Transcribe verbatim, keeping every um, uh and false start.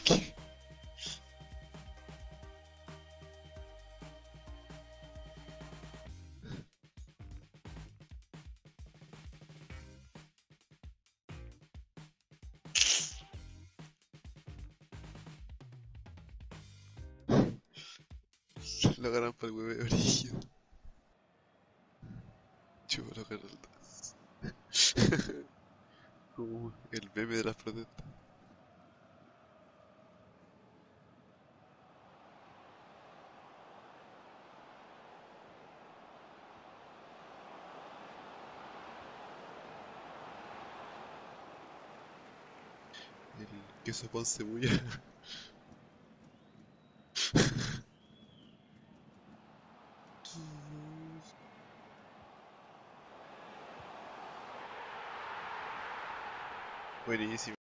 ¿Qué? Lo ganan por el hueve brillo. Chupa, lo ganan. Como el meme de las protestas. El queso pan cebolla. Buenísimo.